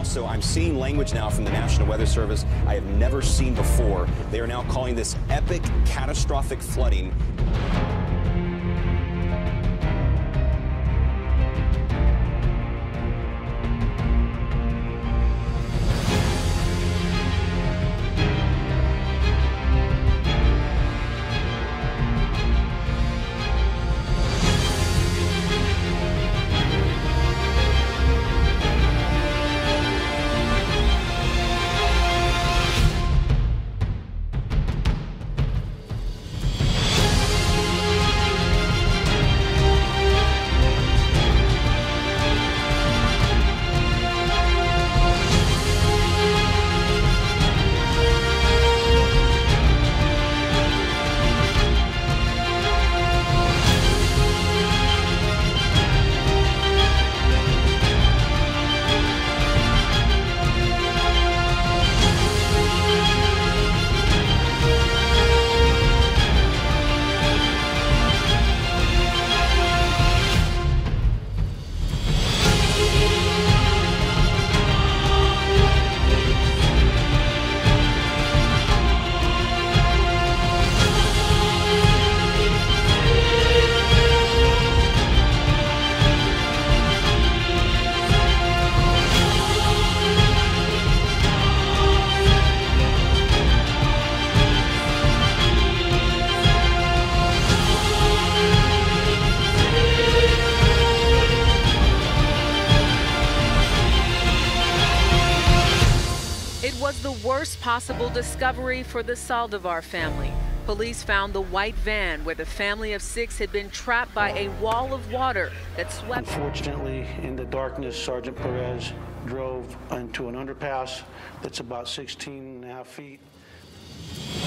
So I'm seeing language now from the National Weather Service I have never seen before. They are now calling this epic catastrophic flooding. It was the worst possible discovery for the Saldivar family. Police found the white van where the family of 6 had been trapped by a wall of water that swept. Unfortunately, in the darkness, Sergeant Perez drove into an underpass that's about 16.5 feet.